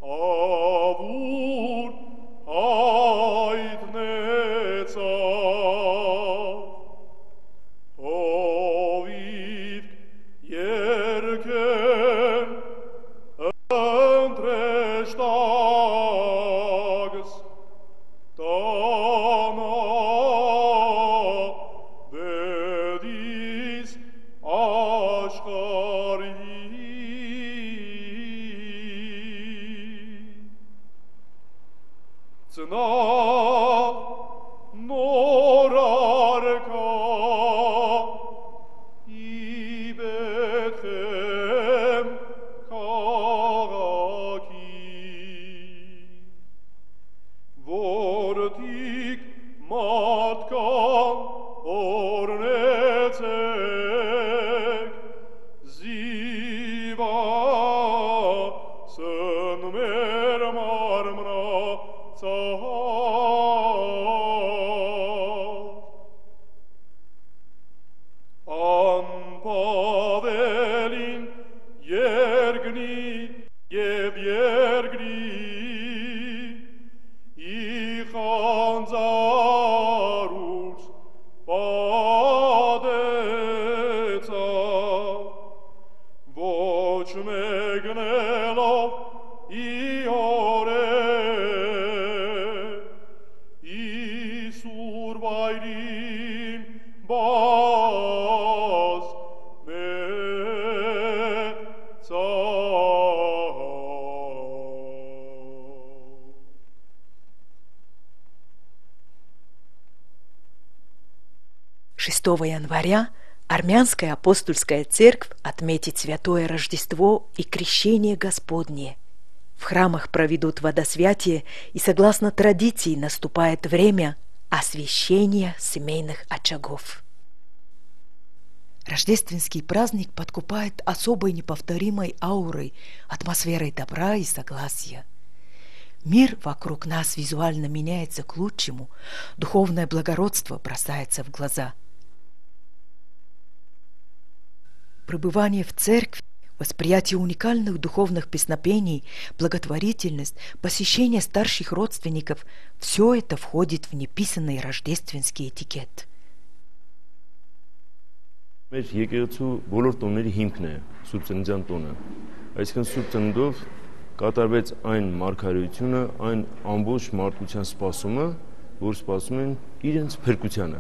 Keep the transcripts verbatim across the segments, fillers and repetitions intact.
шестого января Армянская апостольская церковь отметит Святое Рождество и Крещение Господне. В храмах проведут водосвятие, и согласно традиции наступает время освящения семейных очагов. Рождественский праздник подкупает особой неповторимой аурой, атмосферой добра и согласия. Мир вокруг нас визуально меняется к лучшему, духовное благородство бросается в глаза. Пребывание в церкви, восприятие уникальных духовных песнопений, благотворительность, посещение старших родственников – все это входит в неписанный рождественский этикет. Մեր եկեղեցու բոլոր տոների հիմքն է Սուրբ Ծննդյան տոնը։ Այսինքն Սուրբ Ծննդով կատարվեց այն մարգարեությունը, այն ամբողջ մարդկության սպասումը, որ սպասում են իրենց փրկությանը։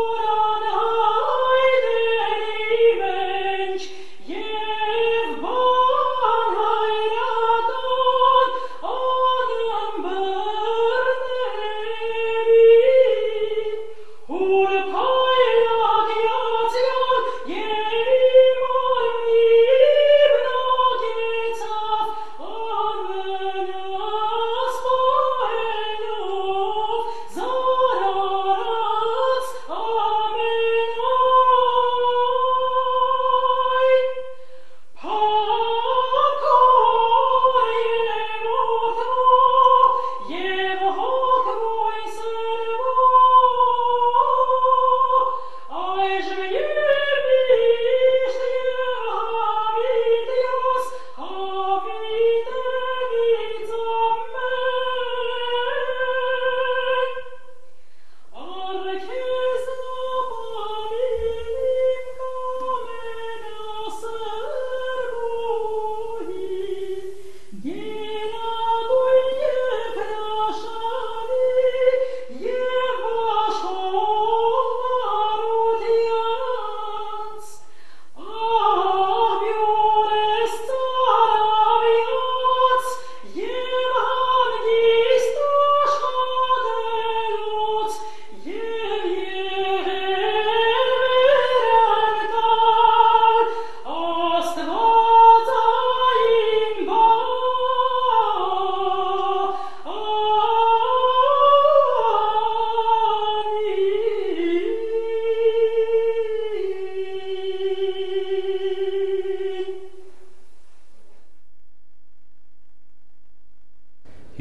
Yeah.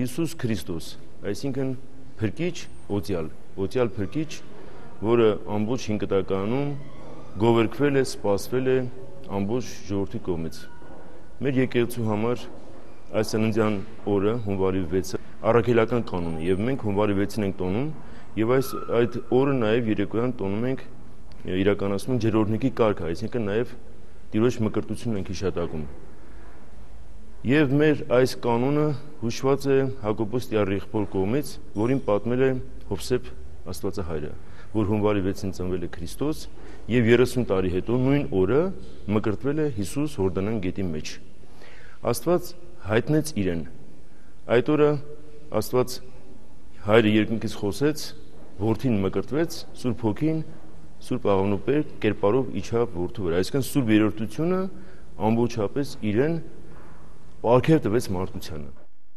Հիսուս Քրիստոս, այսինքն փրկիչ օծյալ, օծյալ փրկիչ, որը ամբողջ հինկտականում գովերքվել է, սպասվել է ամբողջ ժողովրդի կողմից։ Մեր եկեղեցու համար այս ծննդյան օրը հունվարի վեցը առաքելական կանոն է, եւ մենք հունվարի վեցին ենք տոնում, եւ այս այդ օրը նաեւ երեկոյան տոնում ենք իրականացնում ենք ջերօրհնիկի կարգը, այսինքն նաեւ Տիրոջ մկրտությունն ենք հիշատակում։ Եվ մեր այս կանոնը հուշված է Հակոբոս Տիառիղբոր կողմից, որին պատմել է Հովսեփ Աստվածահայրը, որ հունվարի վեցին ծնվել է Քրիստոս եւ երեսուն տարի հետո նույն օրը մկրտվել է Հիսուս Հորդանան գետի մեջ։ Աստված հայտնեց իրեն։ Այդ օրը Աստված Հայրը երկնքից խոսեց, Որդին մկրտվեց, Սուրբ Հոգին, Սուրբ Աղավնուպեր կերպարով իջավ Որդու վրա, այսինքն Սուրբ Երրորդությունը ամբողջապես իրեն պարգև տվեց մարդկությանը։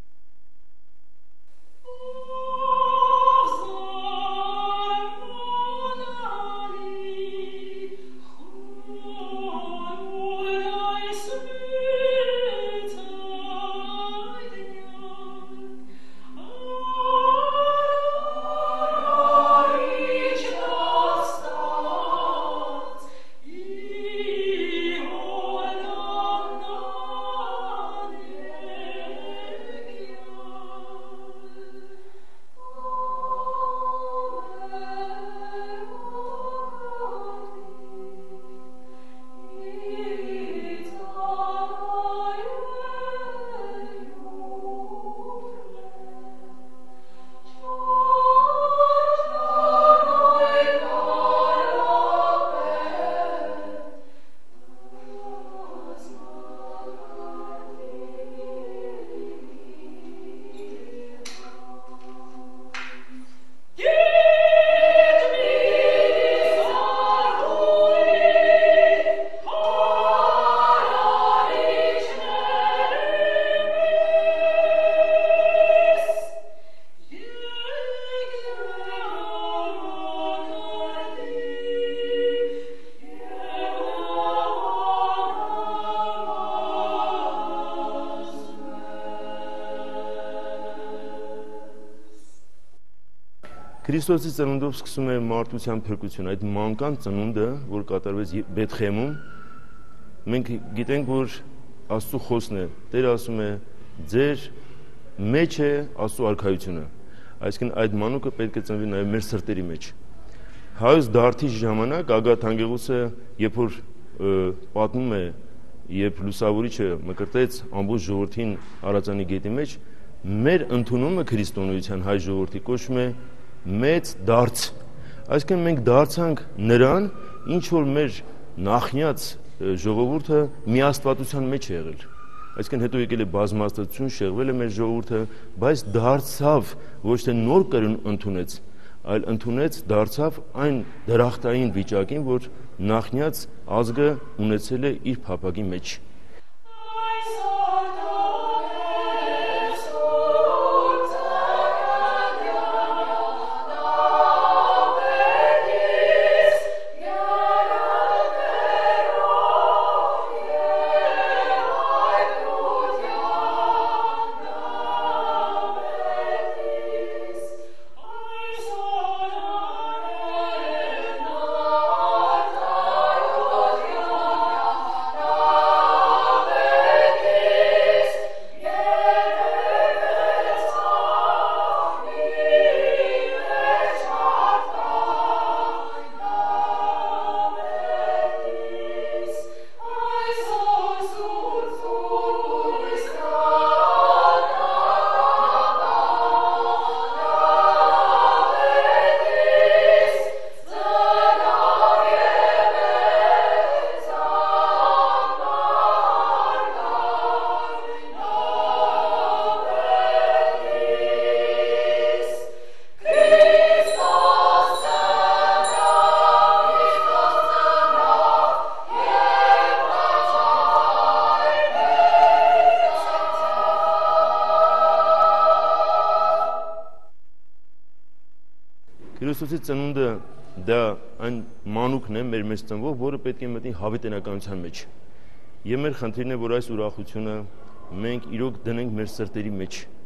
Քրիստոսի ծնունդով սկսում է մարդության փրկությունը, այդ մանկան ծնունդը, որ կատարվեց Բեթխեմում, մենք գիտենք, որ Աստծո խոսքն է, Տերը ասում է, ձեր մեջ է Աստծո արքայությունը, այսինքն այդ մանուկը պետք է ծնվի նաև մեր սրտերի մեջ։ Հայոց դարդի ժամանակ Ագաթ Անգեղոսը, երբ որ պատմում է, երբ լուսավորիչը մկրտեց ամբողջ ժողովրդին Արածանի գետի մեջ, մեր ընդունումը քրիստոնեության հայ ժողովրդի կոչվում է մեծ դարձ, այսինքն մենք դարձանք նրան, ինչ որ մեր նախնյաց ժողովուրդը միաստվածության մեջ է եղել, այսինքն հետո եկել է բազմաստվածություն, շեղվել է մեր ժողովուրդը, բայց դարձավ, ոչ թե նոր կրոն ընդունեց, այլ ընդունեց, դարձավ այն դրախտային վիճակին, որ նախնյաց ազգը ունեցել է իր փափագի մեջ։ Քրիստոսի ծնունդը դա այն մանուկն է մեր մեջ ծնվող, որը պետք է մտնի հավիտենականության մեջ։ Եվ մեր խնդիրն է, որ այս ուրախությունը մենք իրոք դնենք մեր սրտերի մեջ,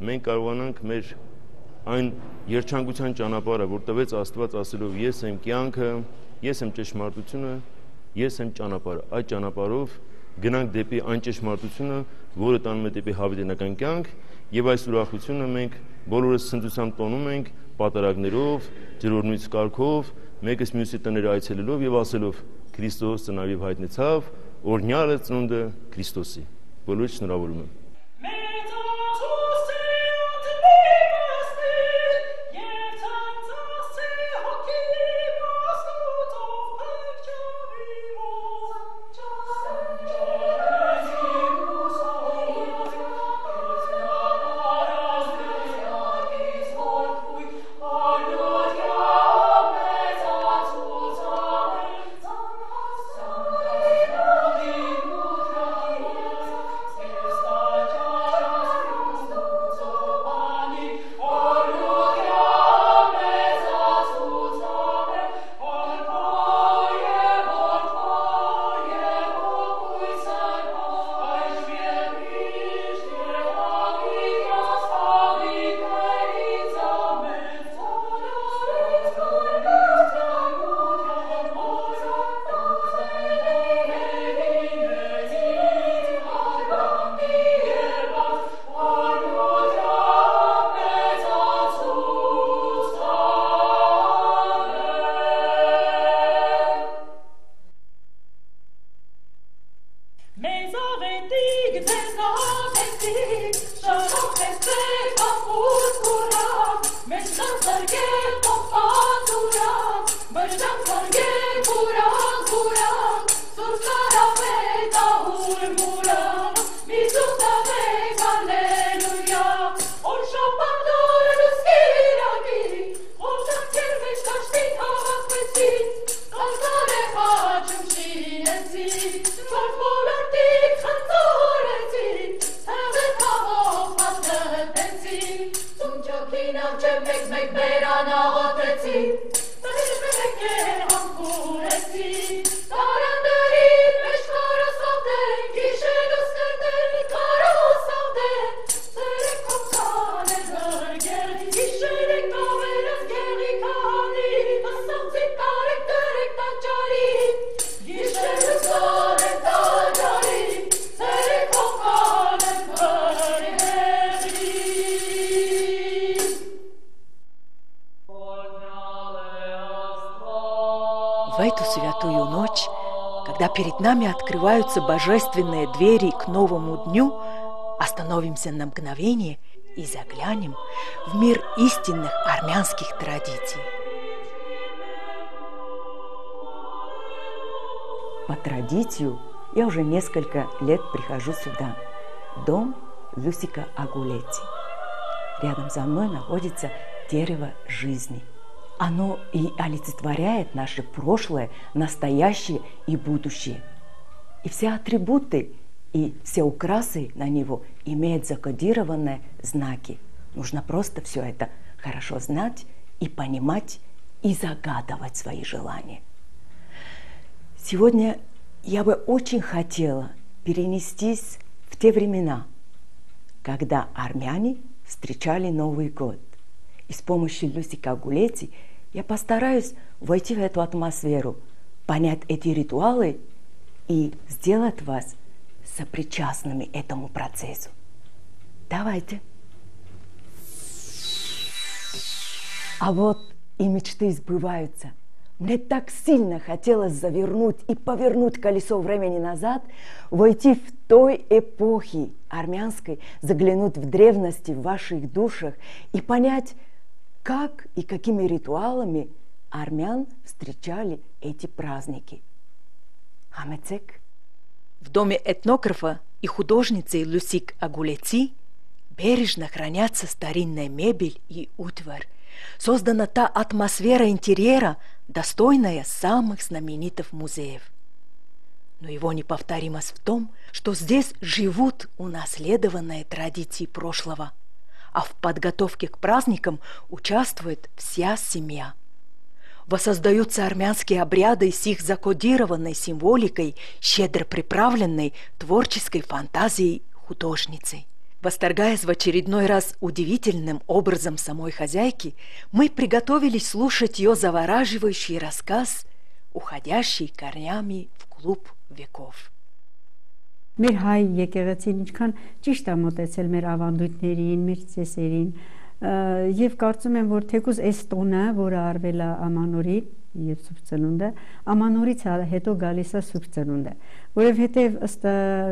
մենք կարողանանք մեր այն երջանկության ճանապարհը, որ տվեց Աստված ասելով ես եմ կյանքը, ես եմ ճշմարտությունը, ես եմ ճանապարհը, այդ ճանապարհով գնանք դեպի այն ճշմարտությունը, որը տանում է դեպի հավիտենական կյանք, եւ այս ուրախությունը մենք բոլորս ցնծությամբ տոնում ենք պատարագներով, ջրօրնույց կարգով, մեկս մյուսի տները այցելելով եւ ասելով Քրիստոս ծնավ եւ հայտնեցավ, օրհնյալ է ծնունդը Քրիստոսի։ Բոլորին շնորհավորում եմ։ В эту святую ночь, когда перед нами открываются божественные двери к новому дню, остановимся на мгновение и заглянем в мир истинных армянских традиций. По традицию я уже несколько лет прихожу сюда, в дом Люсика Агулети. Рядом со мной находится дерево жизни. Оно и олицетворяет наше прошлое, настоящее и будущее. И все атрибуты и все украсы на него имеют закодированные знаки. Нужно просто все это хорошо знать и понимать, и загадывать свои желания. Сегодня я бы очень хотела перенестись в те времена, когда армяне встречали Новый год. И с помощью Люсика Агулети я постараюсь войти в эту атмосферу, понять эти ритуалы и сделать вас сопричастными этому процессу. Давайте. А вот и мечты сбываются. Мне так сильно хотелось завернуть и повернуть колесо времени назад, войти в той эпохи армянской, заглянуть в древности в ваших душах и понять, как и какими ритуалами армян встречали эти праздники. Амецек. В доме этнографа и художницы Люсик Агулети бережно хранятся старинная мебель и утварь. Создана та атмосфера интерьера, достойная самых знаменитых музеев. Но его неповторимость в том, что здесь живут унаследованные традиции прошлого, а в подготовке к праздникам участвует вся семья. Воссоздаются армянские обряды с их закодированной символикой, щедро приправленной творческой фантазией художницы. Восторгаясь в очередной раз удивительным образом самой хозяйки, мы приготовились слушать ее завораживающий рассказ, уходящий корнями вглубь веков. Մեր հայ եկեղեցին ինչքան ճիշտ է մոտեցել մեր ավանդույթներին, մեր ծեսերին, եւ կարծում եմ, որ թեկուզ այս տոնը, որը արվել է ամանորին եւ Սուրբ Ծնունդը, ամանորից հետո գալիս է Սուրբ Ծնունդը, որովհետեւ ըստ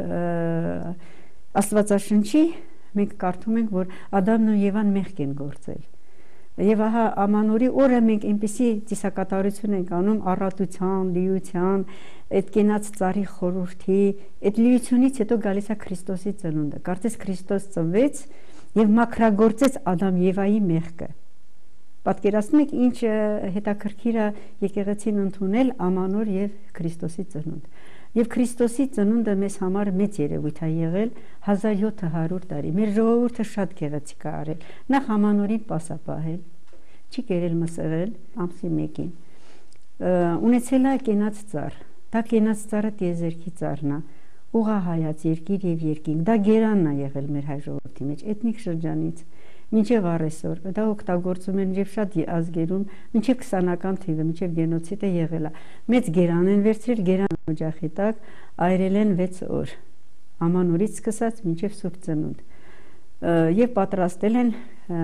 Աստվածաշնչի մենք կարդում ենք, որ Ադամն ու Եվան մեղք են գործել։ Եվ ահա ամանորի օրը մենք այնպիսի ծիսակատարություն ենք անում առատության, լիության, այդ կենաց ծառի խորհրդի, այդ լիությունից հետո գալիս է Քրիստոսի ծնունդը։ Կարծես Քրիստոս ծնվեց եւ մաքրագործեց Ադամ Եվայի մեղքը։ Պատկերացնում եք ինչ հետաքրքիր է եկեղեցին ընդունել ամանոր եւ Քրիստոսի ծնունդ։ Եվ Քրիստոսի ծնունդը մեզ համար մեծ երևույթ է եղել հազար յոթ հարյուր տարի։ Մեր ժողովուրդը շատ գեղեցիկ է արել։ Նախ ամանորին պասապահել, չի կերել մսեղել ամսի մեկին։ Ունեցել է կենաց ծառ։ Դա կենաց ծառը տիեզերքի ծառն է, ուղղահայաց երկիր եւ երկինք։ Դա գերանն է եղել մեր հայ ժողովրդի մեջ, էթնիկ շրջանից։ Մինչև առեսօր դա օգտագործում են եւ շատ ազգերում, մինչև քսանական թիվը, մինչև գենոցիդը եղել է։ Մեծ գերան են վերցրել, գերան օջախի տակ այրել են վեց օր, ամանորից սկսած մինչև Սուրբ Ծնունդ, եւ պատրաստել են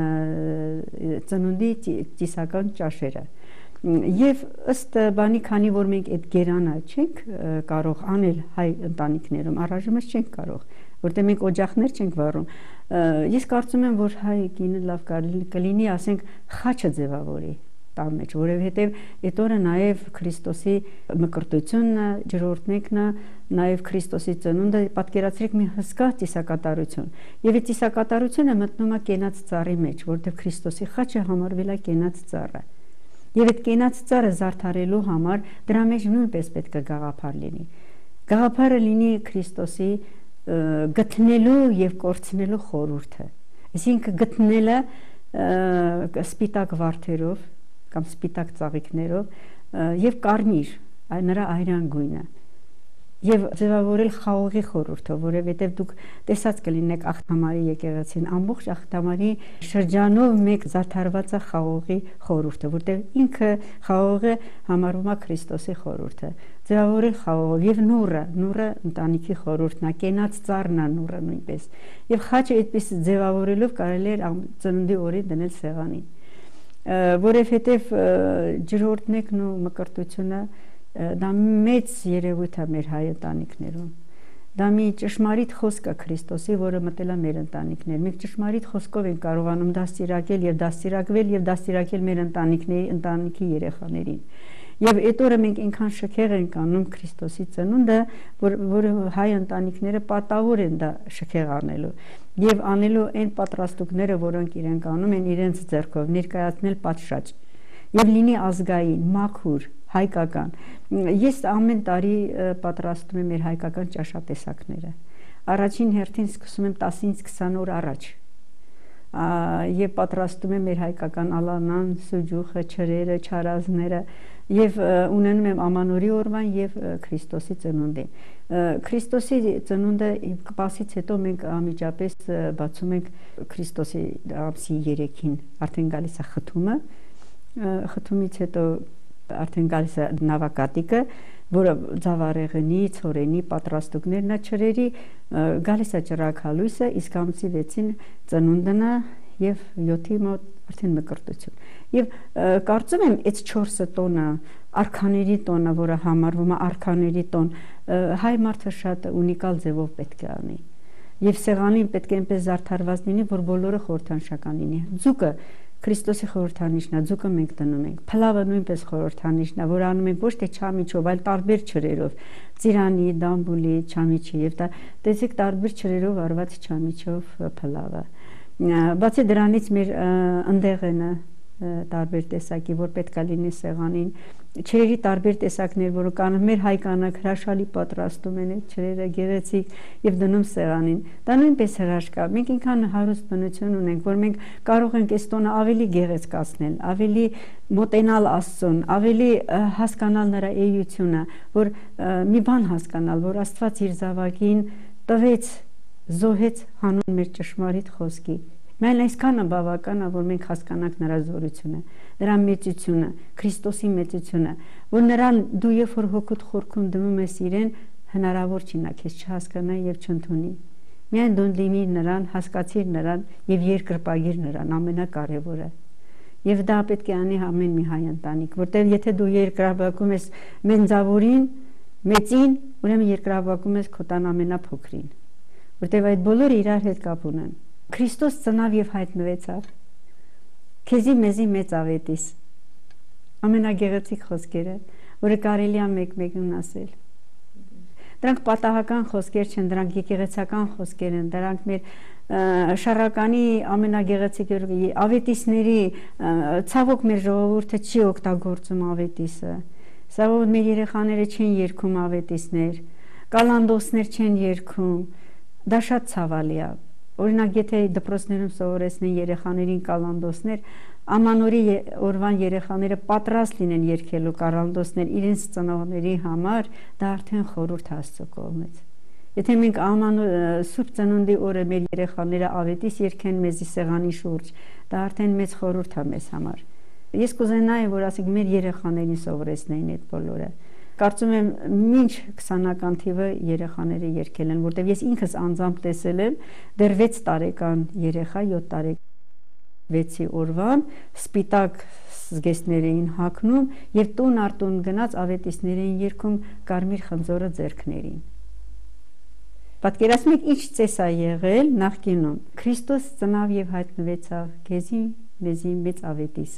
ծնունդի ծիսական ճաշերը։ Եվ ըստ բանի, քանի որ մենք այդ գերանը չենք կարող անել հայ ընտանիքներում, առայժմս չենք կարող, որտեղ մենք օջախներ չենք վառում։ Ես կարծում եմ, որ հայ կինը լավ կլինի, ասենք, խաչը ձևավորի տան մեջ, որովհետև այդ օրը նաև Քրիստոսի մկրտությունն է, ջրօրհնեկն է, նաև Քրիստոսի ծնունդը, պատկերացրեք մի հսկա ծիսակատարություն։ Եվ այդ ծիսակատարությունը մտնում է կենաց ծառի մեջ, որտեղ Քրիստոսի խաչը համարվել է կենաց ծառը։ Եվ այդ կենաց ծառը զարդարելու համար դրա մեջ նույնպես պետք է գաղափար լինի։ Գաղափարը լինի Քրիստոսի գտնելու եւ կորցնելու խորհուրդը։ Այսինքն գտնելը սպիտակ վարդերով կամ սպիտակ ծաղիկներով եւ կարմիր, նրա այրան գույնը։ Եվ ձևավորել խաղողի խորհուրդով, որովհետև դուք տեսած կլինեք Աղթամարի եկեղեցին, ամբողջ Աղթամարի շրջանով մեկ զարդարված է խաղողի խորհուրդը, որտեղ ինքը խաղողը համարվում է Քրիստոսի խորհուրդը։ Ձևավորել խաղողով եւ նուռը, նուռը ընտանիքի խորհուրդն է, կենաց ծառն է նուռը նույնպես։ Եվ խաչը այդպես ձևավորելով կարելի է ծնունդի օրին դնել սեղանին, որովհետև ջրօրհնեկն ու մկրտությունը դա մեծ երևույթ է մեր հայ ընտանիքներում։ Դա մի ճշմարիտ խոսք է Քրիստոսի, որը մտել է մեր ընտանիքներ։ Մենք ճշմարիտ խոսքով ենք կարողանում դաստիարակել եւ դաստիարակվել եւ դաստիարակել մեր ընտանիքների, ընտանիքի երեխաներին։ Եվ այդ օրը մենք այնքան շքեղ ենք անում Քրիստոսի ծնունդը, որ որը հայ ընտանիքները պատավոր են դա շքեղ անելու եւ անելու այն պատրաստուկները, որոնք իրենք անում են իրենց ձեռքով, ներկայացնել պատշաճ եւ լինի ազգային, մաքուր, հայկական։ Ես ամեն տարի պատրաստում եմ մեր հայկական ճաշատեսակները։ Առաջին հերթին սկսում եմ տասնից քսան օր առաջ։ Եվ պատրաստում եմ մեր հայկական ալանան, սուջուխը, չրերը, չարազները եւ ունենում եմ ամանորի օրվան եւ Քրիստոսի ծնունդին։ Քրիստոսի ծնունդը Պասից հետո մենք անմիջապես բացում ենք Քրիստոսի ամսի երեքին, արդեն գալիս է խթումը, խթումից հետո արդեն գալիս է նավակատիկը, որը ձավարեղենի, ցորենի պատրաստուկներն է, չրերի, գալիս է ճրագալույսը, իսկ ամսի վեցին ծնունդն է եւ յոթի մոտ արդեն մկրտություն։ Եվ կարծում եմ այդ չորսը տոնը, արքաների տոնը, որը համարվում է արքաների տոն, հայ մարդը շատ ունիկալ ձևով պետք է անի։ Եվ սեղանին պետք է այնպես զարդարված լինի, որ բոլորը խորհրդանշական լինի։ Ձուկը Քրիստոսի խորհրդանիշն է, ձուկը մենք դնում ենք։ Փլավը նույնպես խորհրդանիշն է, որ անում ենք ոչ թե չամիչով, այլ տարբեր չրերով, ծիրանի, դամբուլի, չամիչի եւ դա տեսեք տարբեր չրերով արված չամիչով փլավը։ Բացի դրանից մեր ընդեղենը տարբեր տեսակի, որ պետք է լինի սեղանին, չրերի տարբեր տեսակներ, որ կան մեր հայ կանայք հրաշալի պատրաստում են այդ չրերը գեղեցիկ եւ դնում սեղանին։ Դա նույնպես հրաշք է։ Մենք ինքան հարուստ բնություն ունենք, որ մենք կարող ենք այս տոնը ավելի գեղեցկացնել, ավելի մոտենալ Աստծուն, ավելի հասկանալ նրա էությունը, որ մի բան հասկանալ, որ Աստված իր զավակին տվեց զոհեց հանուն մեր ճշմարիտ խոսքի։ Միայն այսքանը բավական է, որ մենք հասկանանք նրա զորությունը, նրա մեծությունը, Քրիստոսի մեծությունը, որ նրան դու երբ որ հոգուտ խորքում դնում ես իրեն, հնարավոր չի նա քեզ չհասկանա եւ չընդունի։ Միայն դու դիմիր նրան, հասկացիր նրան եւ երկրպագիր նրան, ամենակարևորը։ Եվ դա պետք է անի ամեն մի հայ ընտանիք, որտեղ եթե դու երկրաբակում ես մենձավորին, մեծին, ուրեմն երկրաբակում ես քո տան ամենափոքրին, որտեղ այդ բոլորը իրար հետ կապ ունեն։ Քրիստոս ծնավ եւ հայտնվեցավ։ Քեզի մեզի մեծ ավետիս։ Ամենագեղեցիկ խոսքերը, որը կարելի է մեկ-մեկն ասել։ Դրանք պատահական խոսքեր չեն, դրանք եկեղեցական խոսքեր են, դրանք մեր շարականի ամենագեղեցիկ ավետիսների, ցավոք մեր ժողովուրդը չի օգտագործում ավետիսը։ Ցավոք մեր երեխաները չեն երգում ավետիսներ, կալանդոսներ չեն երգում։ Դա շատ ցավալի է։ Օրինակ, եթե դպրոցներում սովորեցնեն երեխաներին կալանդոսներ, ամանորի օրվան երեխաները պատրաստ լինեն երգելու կալանդոսներ իրենց ծնողների համար, դա արդեն խորհուրդ Աստծո կողմից։ Եթե մենք Սուրբ Ծնունդի օրը մեր երեխաները ավետիս երգեն մեզի սեղանի շուրջ, դա արդեն մեծ խորհուրդ է մեզ համար։ Ես կուզենայի, որ ասենք մեր երեխաներին սովորեցնեին այդ բոլորը։ Կարծում եմ մինչ քսանական թիվը երեխաները երգել են, որտեղ ես ինքս անձամբ տեսել եմ դեռ վեց տարեկան երեխա, յոթ տարեկան օրվան սպիտակ զգեստներ էին հագնում եւ տուն արտուն գնաց ավետիսներ էին երգում կարմիր խնձորը ձեռքներին։ Պատկերացնում եք ինչ ծես է եղել նախկինում։ Քրիստոս ծնավ եւ հայտնվեցավ, քեզի մեզի մեծ авետис։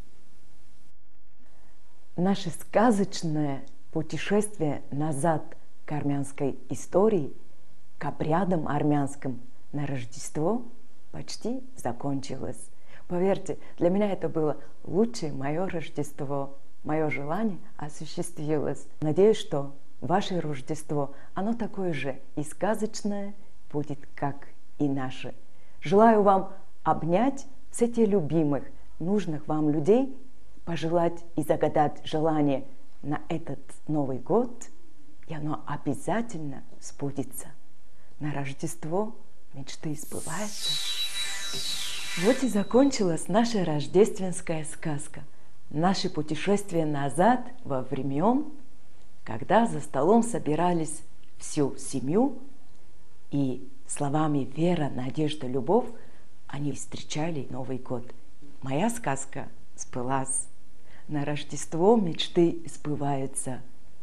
Наше сказочное путешествие назад к армянской истории, к обрядам армянским на Рождество почти закончилось. Поверьте, для меня это было лучшее мое Рождество. Мое желание осуществилось. Надеюсь, что ваше Рождество, оно такое же и сказочное будет, как и наше. Желаю вам обнять всех любимых, нужных вам людей, пожелать и загадать желание на этот Новый год, и оно обязательно сбудется. На Рождество мечты сбываются. Вот и закончилась наша рождественская сказка. Наше путешествие назад во времен, когда за столом собирались всю семью, и словами «вера, надежда, любовь» они встречали Новый год. Моя сказка сбылась. На Рождество мечты сбываются.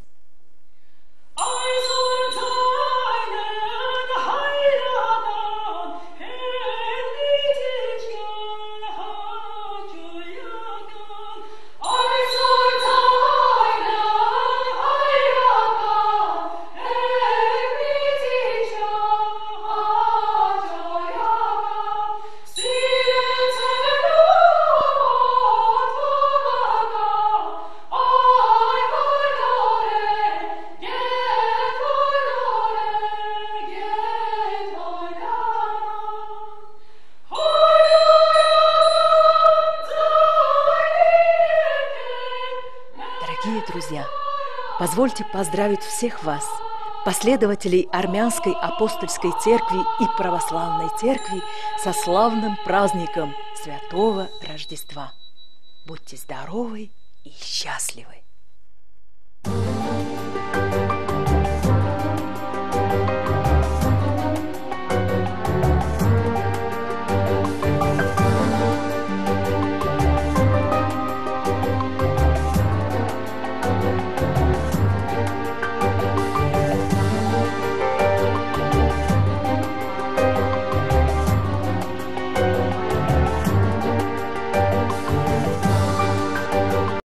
Друзья, позвольте поздравить всех вас, последователей Армянской апостольской церкви и православной церкви, со славным праздником Святого Рождества. Будьте здоровы и счастливы!